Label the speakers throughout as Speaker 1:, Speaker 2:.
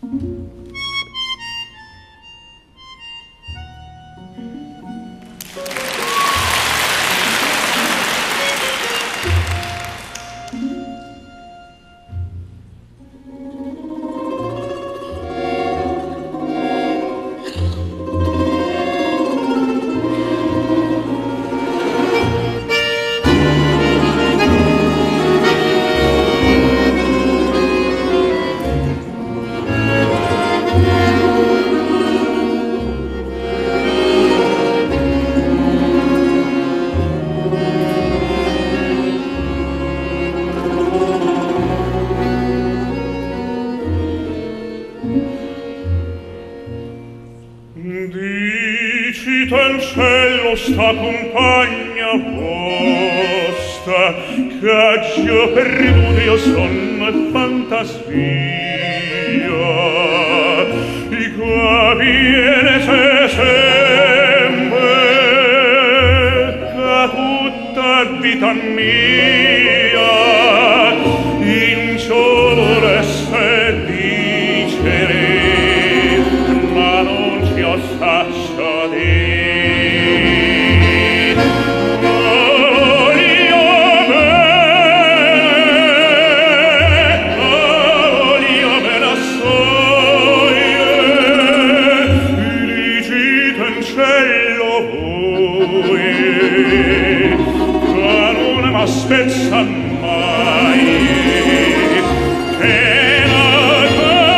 Speaker 1: Sta compagna vostra che agio perduto io sono e fantasia di qua viene se sempre che tutta vita mia in ciò vorreste dicere ma non ci ho saccia dire. Spezza mai che la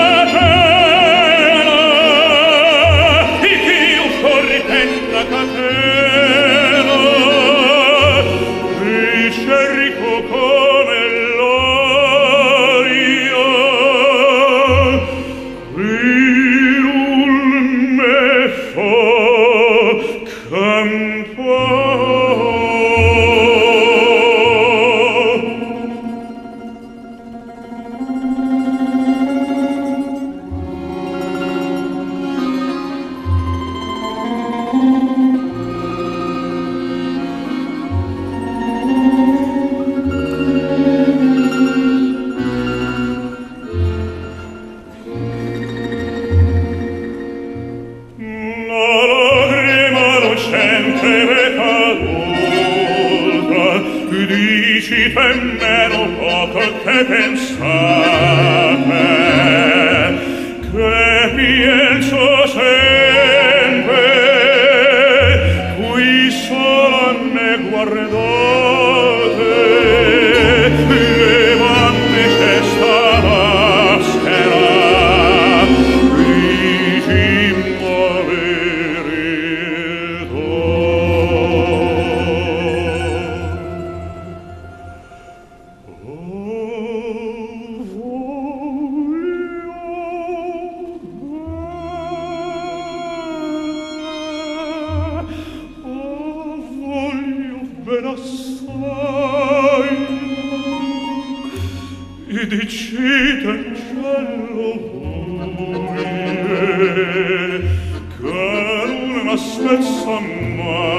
Speaker 1: catena e che io corri per la catena e cerco come l'aria e non me fa campare. Dici meno poco che pensate, che penso sempre, qui solo me guardate, levante c'è sta maschera, dici la verità. E dicite in cielo voi che non m'aspetta mai.